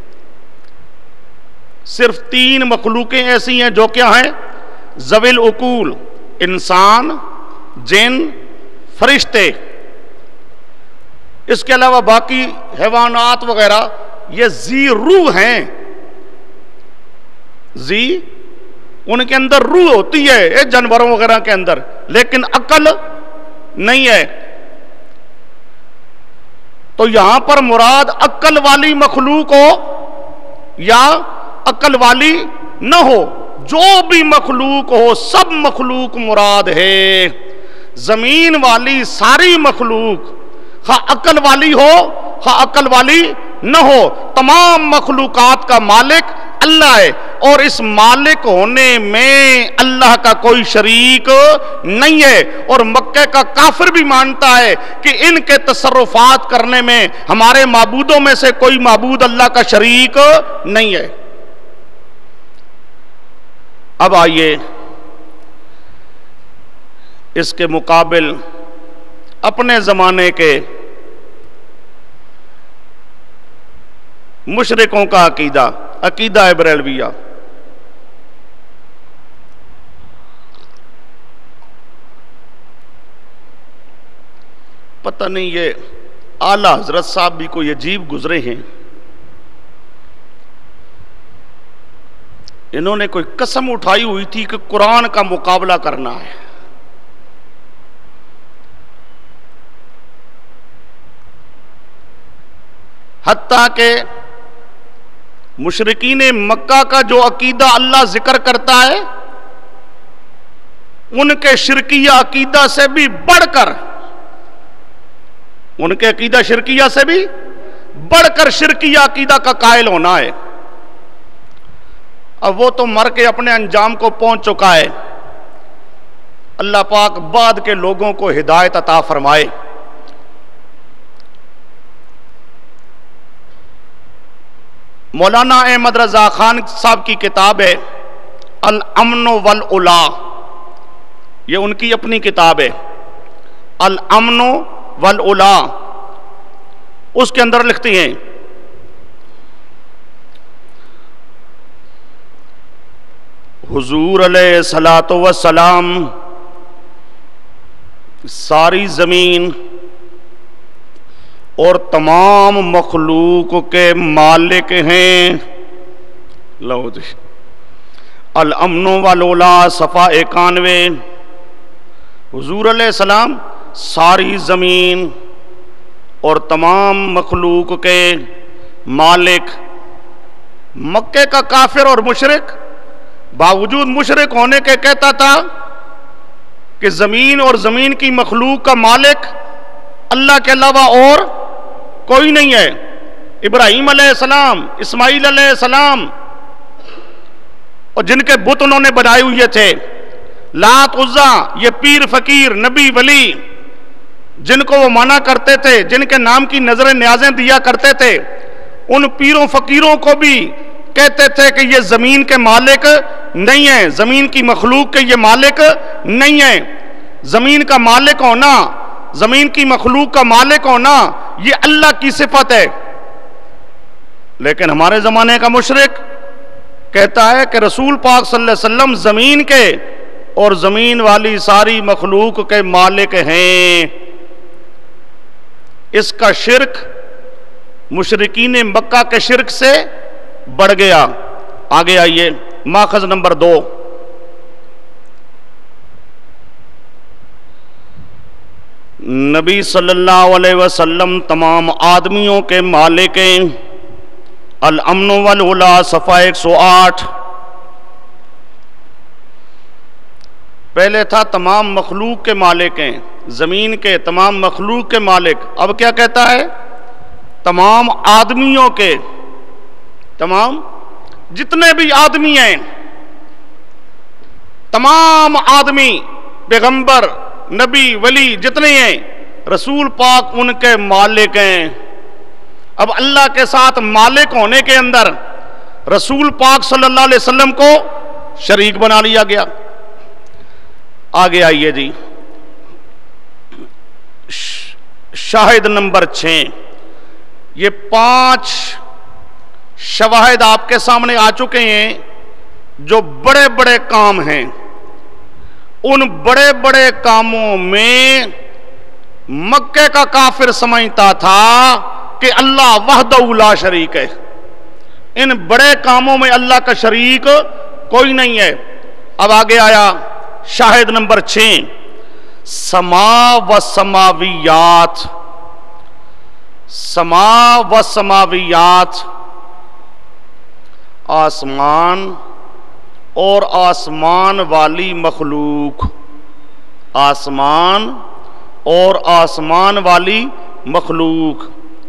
صرف تین مخلوقیں ایسی ہیں جو کیا ہیں؟ ذوی العقول، انسان، جن، فرشتے۔ اس کے علاوہ باقی حیوانات وغیرہ یہ ذی روح ہیں، ذی ان کے اندر روح ہوتی ہے جانوروں وغیرہ کے اندر، لیکن عقل نہیں ہے۔ تو یہاں پر مراد عقل والی مخلوق ہو یا عقل والی نہ ہو، جو بھی مخلوق ہو سب مخلوق مراد ہے۔ زمین والی ساری مخلوق خواہ عقل والی ہو خواہ عقل والی نہ ہو، تمام مخلوقات کا مالک اللہ ہے، اور اس مالک ہونے میں اللہ کا کوئی شریک نہیں ہے۔ اور مکہ کا کافر بھی مانتا ہے کہ ان کے تصرفات کرنے میں ہمارے معبودوں میں سے کوئی معبود اللہ کا شریک نہیں ہے۔ اب آئیے اس کے مقابل اپنے زمانے کے مشرکوں کا عقیدہ، عقیدہ بریلویہ۔ پتہ نہیں یہ اعلیٰ حضرت صاحب بھی کوئی عجیب گزرے ہیں، انہوں نے کوئی قسم اٹھائی ہوئی تھی کہ قرآن کا مقابلہ کرنا ہے۔ حتیٰ کہ مشرکین مکہ کا جو عقیدہ اللہ ذکر کرتا ہے ان کے شرکیہ عقیدہ سے بھی بڑھ کر ان کے عقیدہ شرکیہ سے بھی بڑھ کر شرکیہ عقیدہ کا قائل ہونا ہے۔ اب وہ تو مر کے اپنے انجام کو پہنچ چکا ہے، اللہ پاک بعد کے لوگوں کو ہدایت عطا فرمائے۔ مولانا احمد رضا خان صاحب کی کتاب ہے الامن والعلا، یہ ان کی اپنی کتاب ہے الامن والعلا۔ اس کے اندر لکھتی ہیں حضور علیہ الصلوۃ والسلام ساری زمین اور تمام مخلوق کے مالک ہیں. لو جی الامن والولا صفحہ اکانوے. حضور علیہ السلام ساری زمین اور تمام مخلوق کے مالک. مکے کا کافر اور مشرک باوجود مشرک ہونے کے کہتا تھا کہ زمین اور زمین کی مخلوق کا مالک اللہ کے علاوہ اور کوئی نہیں ہے. ابراہیم علیہ السلام، اسماعیل علیہ السلام اور جن کے بت انہوں نے بنائے ہوئے تھے، لات عزا، یہ پیر فقیر نبی ولی جن کو وہ مانا کرتے تھے، جن کے نام کی نظر نیازیں دیا کرتے تھے، ان پیروں فقیروں کو بھی کہتے تھے کہ یہ زمین کے مالک نہیں ہیں، زمین کی مخلوق کے یہ مالک نہیں ہیں. زمین کا مالک ہونا، زمین کی مخلوق کا مالک ہونا یہ اللہ کی صفت ہے. لیکن ہمارے زمانے کا مشرک کہتا ہے کہ رسول پاک صلی اللہ علیہ وسلم زمین کے اور زمین والی ساری مخلوق کے مالک ہیں. اس کا شرک مشرکین مکہ کے شرک سے بڑھ گیا. آگے آئیے ماخذ نمبر دو. نبی صلی اللہ علیہ وسلم تمام آدمیوں کے مالک ہیں. الامن والولا صفحہ ایک سو آٹھ. پہلے تھا تمام مخلوق کے مالک ہیں، زمین کے تمام مخلوق کے مالک. اب کیا کہتا ہے؟ تمام آدمیوں کے، تمام جتنے بھی آدمی ہیں، تمام آدمی پیغمبر نبی ولی جتنے ہیں رسول پاک ان کے مالک ہیں. اب اللہ کے ساتھ مالک ہونے کے اندر رسول پاک صلی اللہ علیہ وسلم کو شریک بنا لیا گیا. آگے آئیے جی شاہد نمبر چھ. یہ پانچ شواہد آپ کے سامنے آ چکے ہیں جو بڑے بڑے کام ہیں. ان بڑے بڑے کاموں میں مکے کا کافر سمجھتا تھا کہ اللہ وحدہ لا شریک ہے. ان بڑے کاموں میں اللہ کا شریک کوئی نہیں ہے. اب آگے آیا شاہد نمبر چھ. سما و سماویات. سما و سماویات آسمان اور آسمان والی مخلوق. آسمان اور آسمان والی مخلوق.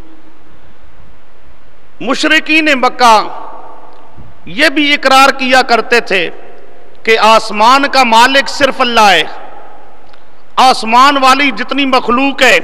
مشرکین مکہ یہ بھی اقرار کیا کرتے تھے کہ آسمان کا مالک صرف اللہ ہے. آسمان والی جتنی مخلوق ہے،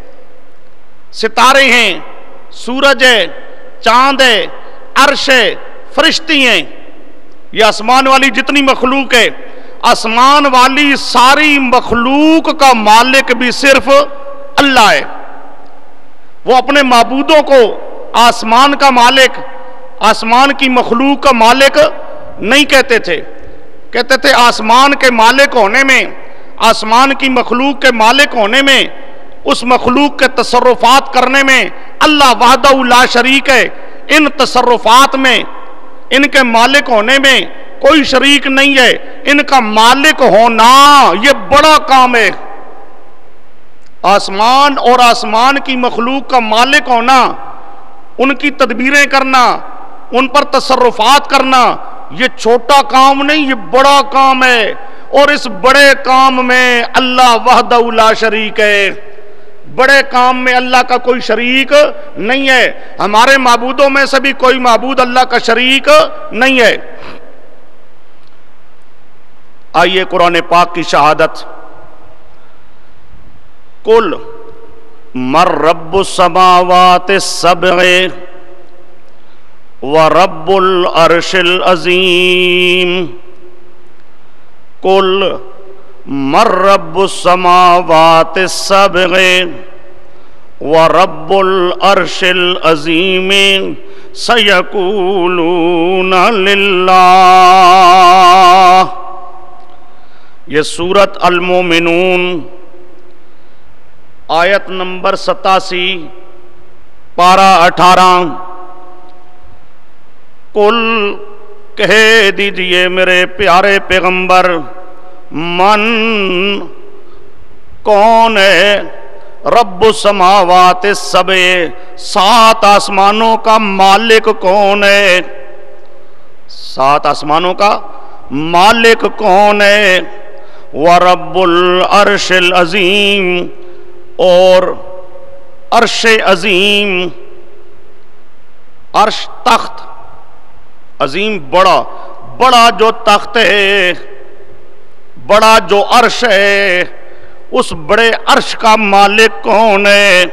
ستارے ہیں، سورج ہے، چاند ہے، عرش ہے، فرشتی ہیں، یہ آسمان والی جتنی مخلوق ہے، آسمان والی ساری مخلوق کا مالک بھی صرف اللہ ہے. وہ اپنے معبودوں کو آسمان کا مالک، آسمان کی مخلوق کا مالک نہیں کہتے تھے. کہتے تھے آسمان کے مالک ہونے میں، آسمان کی مخلوق کے مالک ہونے میں، اس مخلوق کے تصرفات کرنے میں اللہ وحدہ لا شریک ہے. ان تصرفات میں، ان کے مالک ہونے میں کوئی شریک نہیں ہے. ان کا مالک ہونا یہ بڑا کام ہے. آسمان اور آسمان کی مخلوق کا مالک ہونا، ان کی تدبیریں کرنا، ان پر تصرفات کرنا، یہ چھوٹا کام نہیں، یہ بڑا کام ہے. اور اس بڑے کام میں اللہ وحدہ لا شریک ہے. بڑے کام میں اللہ کا کوئی شریک نہیں ہے. ہمارے معبودوں میں سے بھی کوئی معبود اللہ کا شریک نہیں ہے. آئیے قرآن پاک کی شہادت. قل من رب السماوات السبع ورب العرش العظیم. قل من رب السماوات السبع ورب العرش العظیم سیقولون للہ. یہ سورت المومنون آیت نمبر ستاسی پارہ اٹھارہ. قل کہہ دیجئے میرے پیارے پیغمبر، من کون ہے، رب السماوات السبع، سات آسمانوں کا مالک کون ہے، سات آسمانوں کا مالک کون ہے، ورب العرش العظیم، اور عرش عظیم، عرش تخت عظیم بڑا بڑا جو تخت ہے، بڑا جو عرش ہے، اس بڑے عرش کا مالک کون ہے،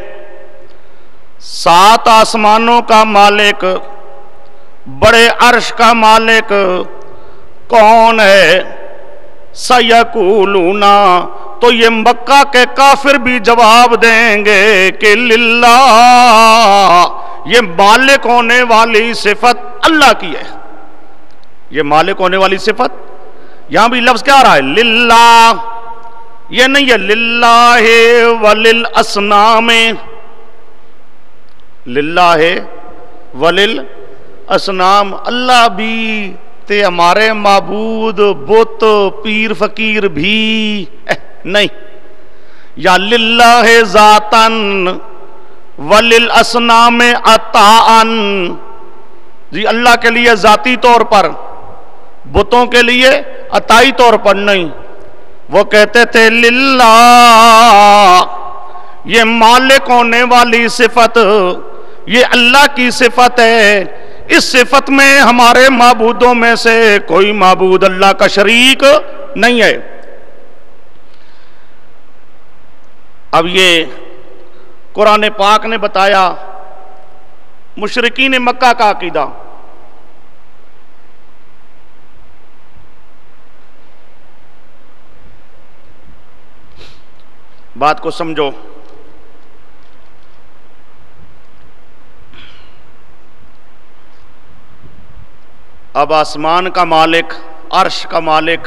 سات آسمانوں کا مالک، بڑے عرش کا مالک کون ہے؟ سَيَقُولُونَ، تو یہ مکہ کے کافر بھی جواب دیں گے کہ للہ، یہ مالک ہونے والی صفت اللہ کی ہے. یہ مالک ہونے والی صفت، یہاں بھی لفظ کیا آ رہا ہے؟ للہ. یہ نہیں ہے للہ وللاسنام، للہ وللاسنام، اللہ بھی تے ہمارے معبود بت پیر فقیر بھی نہیں. یا للہ ذاتن وللاسنام عطاءن، جی اللہ کے لیے ذاتی طور پر، بتوں کے لیے عطائی طور پر نہیں. وہ کہتے تھے للہ، یہ مالک ہونے والی صفت یہ اللہ کی صفت ہے، اس صفت میں ہمارے معبودوں میں سے کوئی معبود اللہ کا شریک نہیں ہے. اب یہ قرآن پاک نے بتایا مشرکین مکہ کا عقیدہ. بات کو سمجھو. اب آسمان کا مالک، عرش کا مالک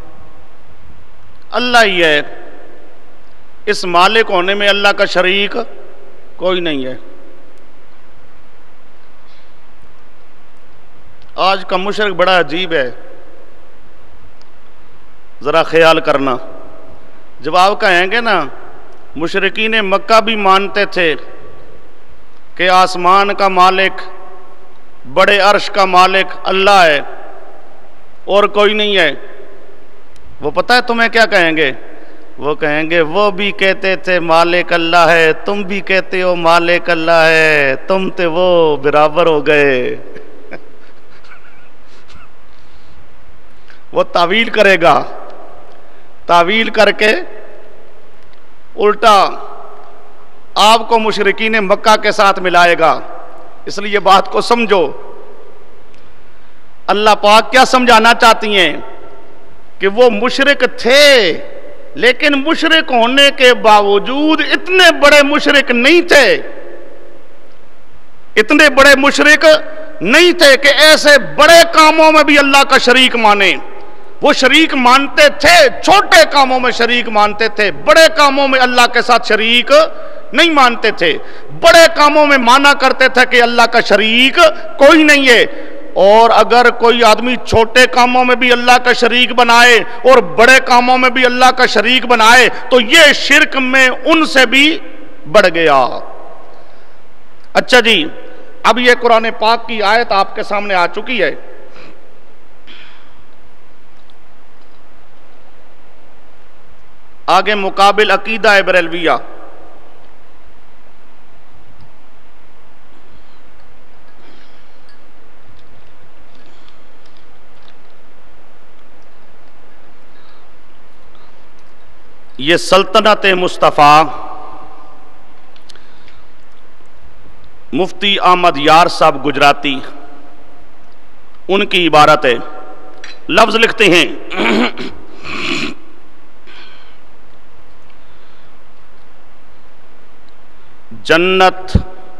اللہ ہی ہے، اس مالک ہونے میں اللہ کا شریک کوئی نہیں ہے. آج کا مشرک بڑا عجیب ہے، ذرا خیال کرنا. جب آپ کہیں گے نا مشرکین مکہ بھی مانتے تھے کہ آسمان کا مالک، بڑے عرش کا مالک اللہ ہے اور کوئی نہیں ہے، وہ پتہ ہے تمہیں کیا کہیں گے؟ وہ کہیں گے وہ بھی کہتے تھے مالک اللہ ہے، تم بھی کہتے ہو مالک اللہ ہے، تم تے وہ برابر ہو گئے. وہ تعویل کرے گا، تعویل کر کے الٹا آپ کو مشرکین مکہ کے ساتھ ملائے گا. اس لیے بات کو سمجھو. اللہ پاک کیا سمجھانا چاہتی ہیں؟ کہ وہ مشرک تھے، لیکن مشرک ہونے کے باوجود اتنے بڑے مشرک نہیں تھے، اتنے بڑے مشرک نہیں تھے کہ ایسے بڑے کاموں میں بھی اللہ کا شریک مانے. وہ شریک مانتے تھے، چھوٹے کاموں میں شریک مانتے تھے، بڑے کاموں میں اللہ کے ساتھ شریک نہیں مانتے تھے. بڑے کاموں میں مانا کرتے تھے کہ اللہ کا شریک کوئی نہیں ہے. اور اگر کوئی آدمی چھوٹے کاموں میں بھی اللہ کا شریک بنائے اور بڑے کاموں میں بھی اللہ کا شریک بنائے تو یہ شرک میں ان سے بھی بڑھ گیا. اچھا جی، اب یہ قرآن پاک کی آیت آپ کے سامنے آ چکی ہے. آگے مقابل عقیدہ بریلویہ. یہ سلطنت مصطفیٰ مفتی احمد یار صاحب گجراتی، ان کی عبارت ہے. لفظ لکھتے ہیں جنت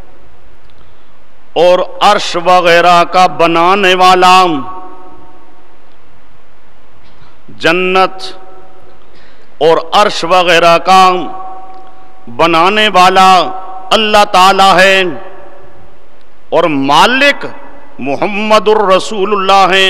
اور عرش وغیرہ کا بنانے والا جنت اور عرش وغیرہ کا بنانے والا اللہ تعالی ہے اور مالک محمد الرسول اللہ ہیں،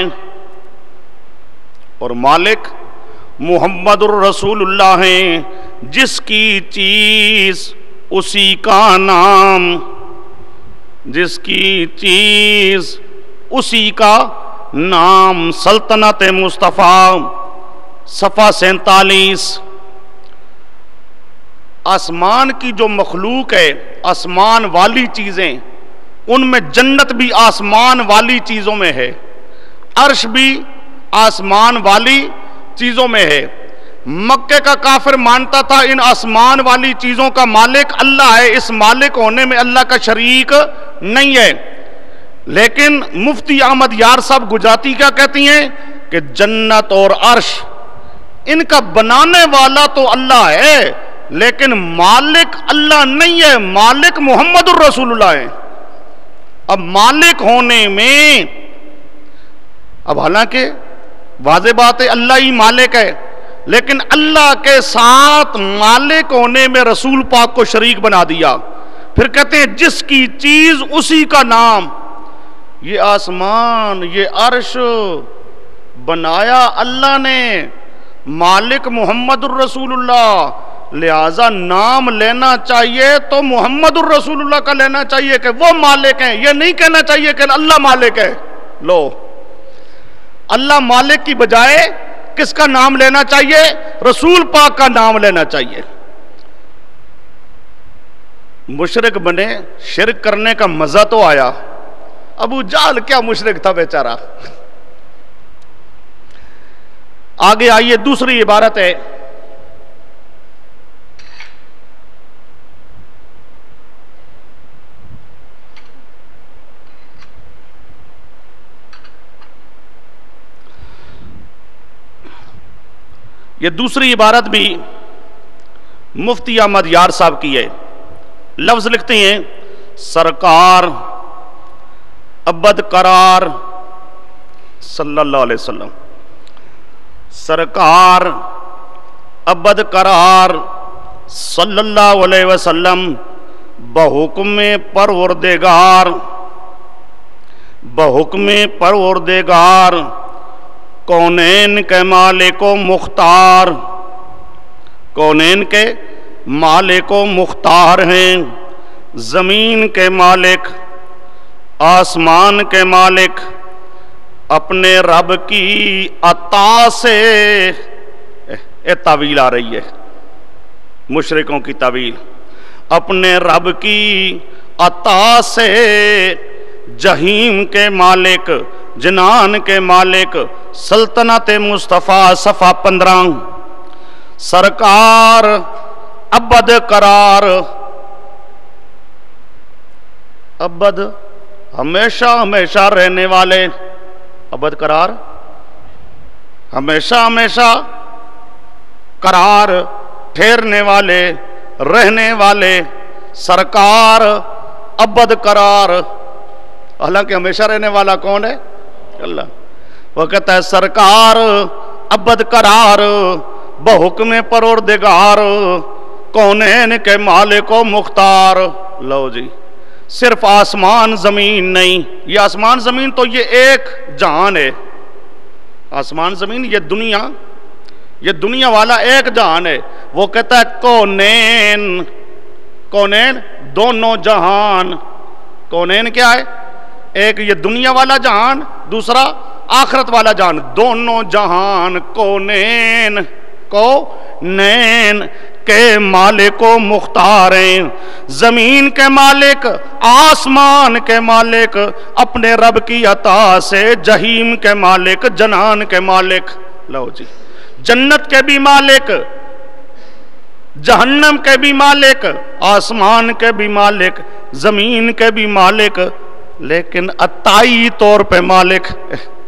اور مالک محمد الرسول اللہ ہیں، جس کی چیز اسی کا نام، جس کی چیز اسی کا نام۔ سلطنت مصطفیٰ، صفحہ سینتالیس۔ آسمان کی جو مخلوق ہے، آسمان والی چیزیں، ان میں جنت بھی آسمان والی چیزوں میں ہے، عرش بھی آسمان والی چیزوں میں ہے۔ مکے کا کافر مانتا تھا ان آسمان والی چیزوں کا مالک اللہ ہے، اس مالک ہونے میں اللہ کا شریک نہیں ہے۔ لیکن مفتی احمد یار صاحب گجراتی کیا کہتی ہیں کہ جنت اور عرش ان کا بنانے والا تو اللہ ہے، لیکن مالک اللہ نہیں ہے، مالک محمد الرسول اللہ ہے۔ اب مالک ہونے میں، اب حالانکہ واضح بات ہے اللہ ہی مالک ہے، لیکن اللہ کے ساتھ مالک ہونے میں رسول پاک کو شریک بنا دیا۔ پھر کہتے ہیں جس کی چیز اسی کا نام۔ یہ آسمان، یہ عرش بنایا اللہ نے، مالک محمد الرسول اللہ، لہذا نام لینا چاہیے تو محمد الرسول اللہ کا لینا چاہیے کہ وہ مالک ہیں، یہ نہیں کہنا چاہیے کہ اللہ مالک ہے۔ لو، اللہ مالک کی بجائے کس کا نام لینا چاہیے؟ رسول پاک کا نام لینا چاہیے۔ مشرک بنے، شرک کرنے کا مزہ تو آیا۔ ابو جہل کیا مشرک تھا بیچارہ۔ آگے آئیے، دوسری عبارت ہے یہ دوسری عبارت بھی مفتی احمد یار صاحب کی ہے۔ لفظ لکھتے ہیں سرکار ابد قرار صلی اللہ علیہ وسلم، سرکار ابد قرار صلی اللہ علیہ وسلم بحکم پروردگار، بحکم پروردگار کونین کے مالک و مختار، کونین کے مالک و مختار ہیں، زمین کے مالک، آسمان کے مالک، اپنے رب کی عطا سے، یہ تعویل آ رہی ہے مشرکوں کی تعویل، اپنے رب کی عطا سے جہیم کے مالک، جنان کے مالک، سلطنت مصطفیٰ صفحہ پندرہ۔ سرکار ابد قرار، ابد ہمیشہ ہمیشہ رہنے والے، ابد قرار ہمیشہ ہمیشہ، قرار ٹھہرنے والے، رہنے والے، سرکار ابد قرار۔ حالانکہ ہمیشہ رہنے والا کون ہے؟ اللہ۔ وہ کہتا ہے سرکار ابد قرار بحکم پروردگار کونین کے مالک و مختار۔ لو جی، صرف آسمان زمین نہیں، یہ آسمان زمین تو یہ ایک جہان ہے، آسمان زمین یہ دنیا، یہ دنیا والا ایک جہان ہے۔ وہ کہتا ہے کونین، کونین دونوں جہان، کونین کیا ہے؟ ایک یہ دنیا والا جہان، دوسرا آخرت والا جہان، دونوں جہان کونین، کونین کے مالک و مختار ہیں، زمین کے مالک، آسمان کے مالک، اپنے رب کی عطا سے جہیم کے مالک، جنان کے مالک۔ لو جی، جنت کے بھی مالک، جہنم کے بھی مالک، آسمان کے بھی مالک، زمین کے بھی مالک، لیکن عطائی طور پہ مالک